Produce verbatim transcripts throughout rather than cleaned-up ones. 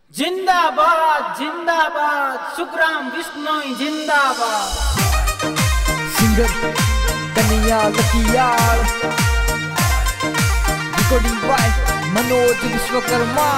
जिंदाबाद जिंदाबाद सुखराम बिश्नोई जिंदाबाद। Singer Kanhaiya Lakiyal, recording by Manoj Vishwakarma.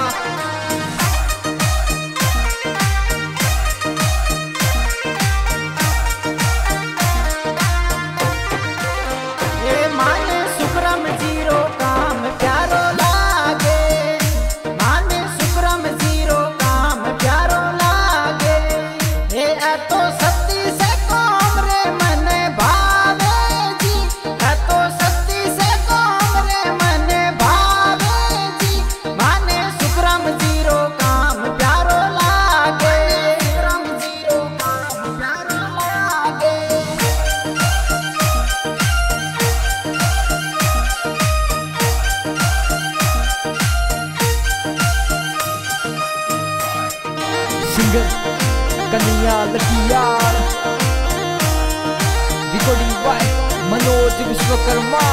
Singer Kanhaiya Lakiyal, recording by Manoj Vishwakarma.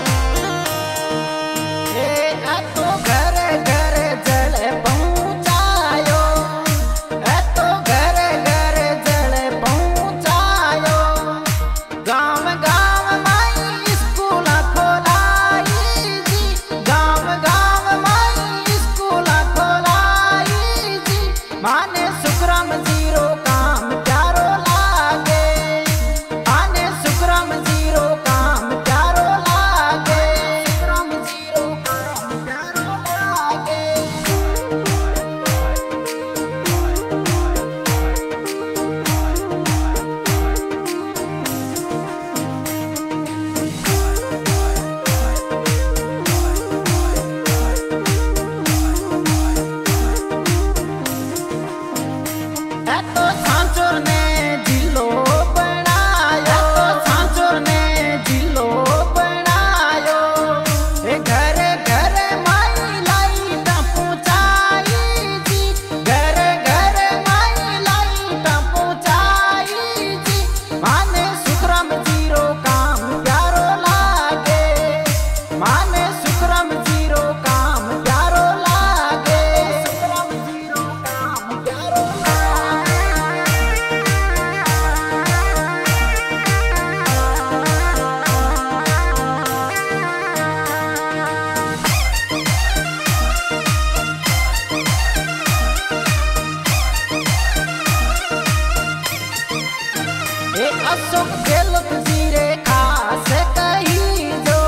Ashok Gehlot ji रे खास कही जो,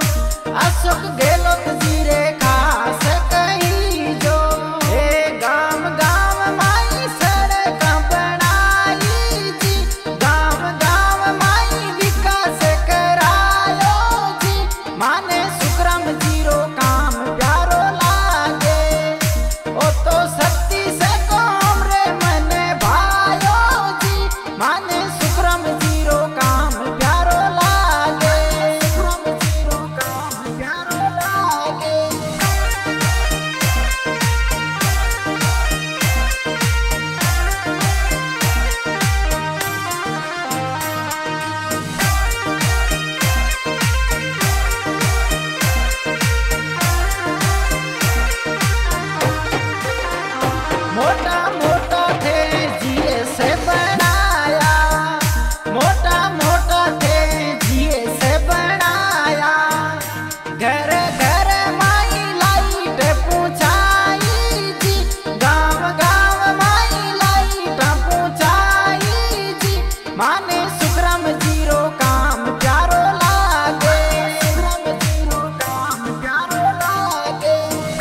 अशोक गहलोत जी रे खास कही जो। हे गाम गाम माई सड़क बनाई जी, गाम गाम माई विकास करायो जी। माने सुखराम जी रो काम प्यारो लागे, ओ तो शक्ति से कौम रे मने भायो जी। माने सुखराम जी रो काम प्यारो लागे, सुखराम जी रो काम प्यारो लागे। मोटा मोटा थे जिए से बनाया, मोटा मोटा थे जिए से बनाया। घर घर माई लाइट पहुंचाई जी, गांव गांव माई लाइट पहुंचाई जी। माने सुखराम जी रो काम प्यारो लागे, सुखराम जी रो काम प्यारो लागे।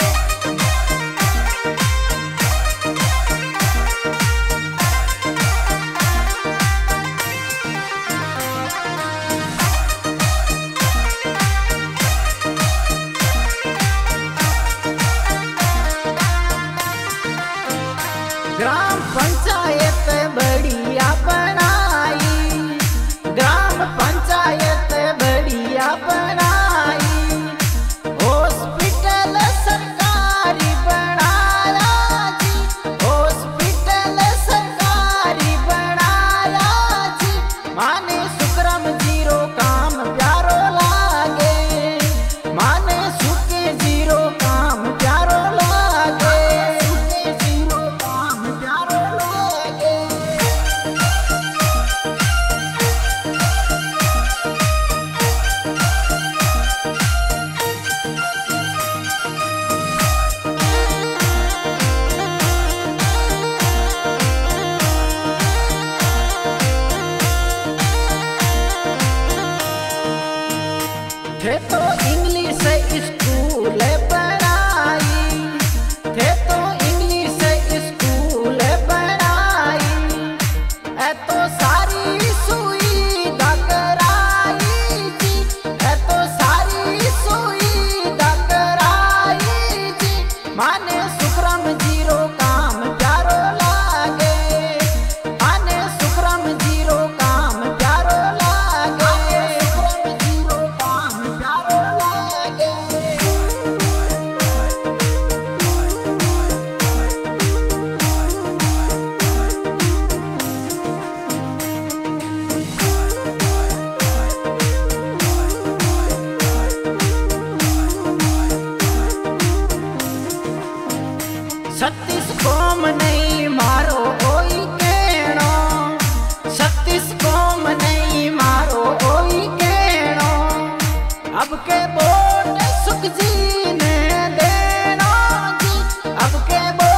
ग्राम पंचायत बढ़िया बनाई, ग्राम पंचायत बढ़िया बनाई। हॉस्पिटल सरकारी बनाया जी, हॉस्पिटल सरकारी बनाया जी। माने सुखराम जी रो काम प्यारो लागे, माने सुखे जी रो काम प्यारो लागे, सुखे जी रो छत्तीस कोम नहीं मारो कोई कहनो, छत्तीस कोम नहीं मारो कोई कहनो। अब के वोट सुख जी ने देना जी, अब के